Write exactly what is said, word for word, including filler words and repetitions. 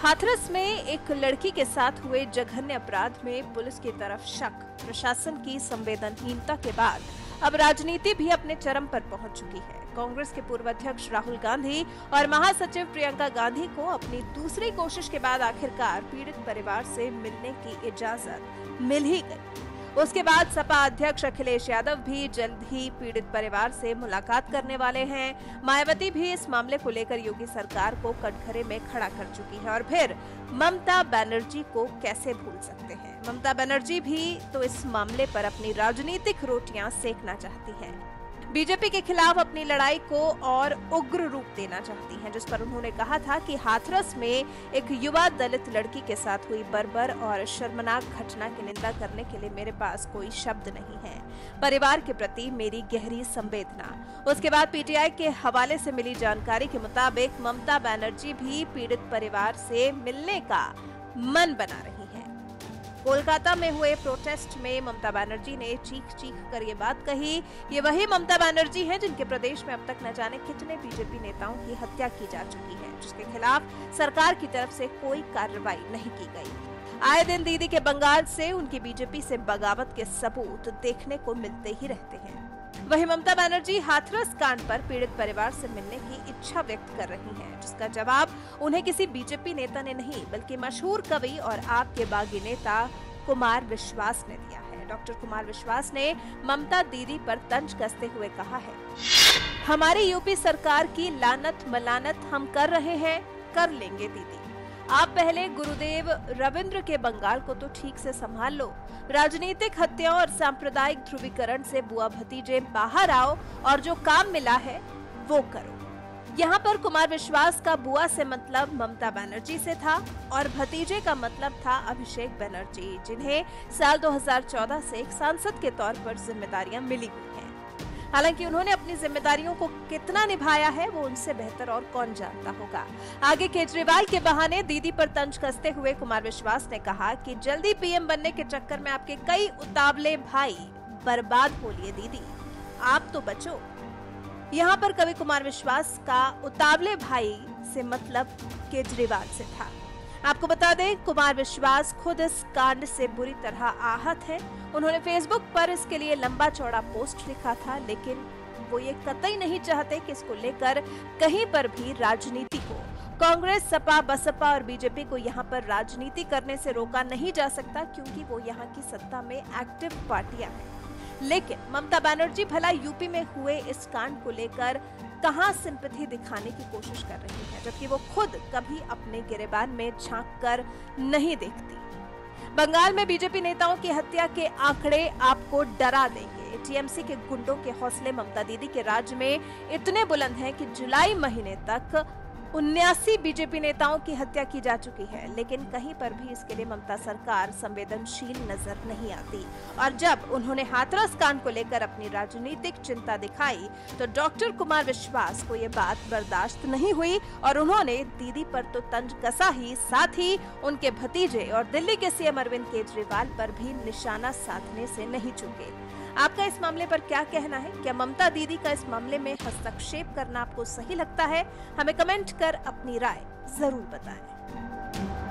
हाथरस में एक लड़की के साथ हुए जघन्य अपराध में पुलिस की तरफ शक, प्रशासन की संवेदनहीनता के बाद अब राजनीति भी अपने चरम पर पहुंच चुकी है। कांग्रेस के पूर्व अध्यक्ष राहुल गांधी और महासचिव प्रियंका गांधी को अपनी दूसरी कोशिश के बाद आखिरकार पीड़ित परिवार से मिलने की इजाजत मिल ही गई। उसके बाद सपा अध्यक्ष अखिलेश यादव भी जल्द ही पीड़ित परिवार से मुलाकात करने वाले हैं। मायावती भी इस मामले को लेकर योगी सरकार को कटघरे में खड़ा कर चुकी है और फिर ममता बनर्जी को कैसे भूल सकते हैं। ममता बनर्जी भी तो इस मामले पर अपनी राजनीतिक रोटियां सेकना चाहती हैं। बीजेपी के खिलाफ अपनी लड़ाई को और उग्र रूप देना चाहती हैं, जिस पर उन्होंने कहा था कि हाथरस में एक युवा दलित लड़की के साथ हुई बर्बर और शर्मनाक घटना की निंदा करने के लिए मेरे पास कोई शब्द नहीं है। परिवार के प्रति मेरी गहरी संवेदना। उसके बाद पीटीआई के हवाले से मिली जानकारी के मुताबिक ममता बनर्जी भी पीड़ित परिवार से मिलने का मन बना रही है। कोलकाता में हुए प्रोटेस्ट में ममता बनर्जी ने चीख चीख कर ये बात कही। ये वही ममता बनर्जी हैं जिनके प्रदेश में अब तक न जाने कितने बीजेपी नेताओं की हत्या की जा चुकी है, जिसके खिलाफ सरकार की तरफ से कोई कार्रवाई नहीं की गई। आए दिन दीदी के बंगाल से उनकी बीजेपी से बगावत के सबूत देखने को मिलते ही रहते हैं। वहीं ममता बनर्जी हाथरस कांड पर पीड़ित परिवार से मिलने की इच्छा व्यक्त कर रही हैं, जिसका जवाब उन्हें किसी बीजेपी नेता ने नहीं बल्कि मशहूर कवि और आपके बागी नेता कुमार विश्वास ने दिया है। डॉक्टर कुमार विश्वास ने ममता दीदी पर तंज कसते हुए कहा है, हमारी यूपी सरकार की लानत मलानत हम कर रहे हैं, कर लेंगे दीदी। आप पहले गुरुदेव रविंद्र के बंगाल को तो ठीक से संभाल लो। राजनीतिक हत्याओं और सांप्रदायिक ध्रुवीकरण से बुआ भतीजे बाहर आओ और जो काम मिला है वो करो। यहाँ पर कुमार विश्वास का बुआ से मतलब ममता बनर्जी से था और भतीजे का मतलब था अभिषेक बनर्जी, जिन्हें साल दो हज़ार चौदह से एक सांसद के तौर पर जिम्मेदारियां मिली हुई हैं। हालांकि उन्होंने अपनी जिम्मेदारियों को कितना निभाया है वो उनसे बेहतर और कौन जानता होगा। आगे केजरीवाल के बहाने दीदी पर तंज कसते हुए कुमार विश्वास ने कहा कि जल्दी पीएम बनने के चक्कर में आपके कई उतावले भाई बर्बाद हो लिए दीदी, आप तो बचो। यहाँ पर कवि कुमार विश्वास का उतावले भाई से मतलब केजरीवाल से था। आपको बता दें, कुमार विश्वास खुद इस कांड से बुरी तरह आहत हैं। उन्होंने फेसबुक पर इसके लिए लंबा चौड़ा पोस्ट लिखा था, लेकिन वो ये कतई नहीं चाहते कि इसको लेकर कहीं पर भी राजनीति को, कांग्रेस, सपा, बसपा और बीजेपी को यहाँ पर राजनीति करने से रोका नहीं जा सकता, क्योंकि वो यहाँ की सत्ता में एक्टिव पार्टियां हैं। लेकिन ममता बनर्जी भला यूपी में हुए इस कांड को लेकर कहां सिंपैथी दिखाने की कोशिश कर रही है, जबकि वो खुद कभी अपने गिरेबान में झांक कर नहीं देखती। बंगाल में बीजेपी नेताओं की हत्या के आंकड़े आपको डरा देंगे। टीएमसी के गुंडों के हौसले ममता दीदी के राज में इतने बुलंद हैं कि जुलाई महीने तक उन्यासी बीजेपी नेताओं की हत्या की जा चुकी है, लेकिन कहीं पर भी इसके लिए ममता सरकार संवेदनशील नजर नहीं आती। और जब उन्होंने हाथरस कांड को लेकर अपनी राजनीतिक चिंता दिखाई तो डॉक्टर कुमार विश्वास को ये बात बर्दाश्त नहीं हुई और उन्होंने दीदी पर तो तंज कसा ही, साथ ही उनके भतीजे और दिल्ली के सीएम अरविंद केजरीवाल पर भी निशाना साधने से नहीं चूके। आपका इस मामले पर क्या कहना है? क्या ममता दीदी का इस मामले में हस्तक्षेप करना आपको सही लगता है? हमें कमेंट कर अपनी राय जरूर बताएं।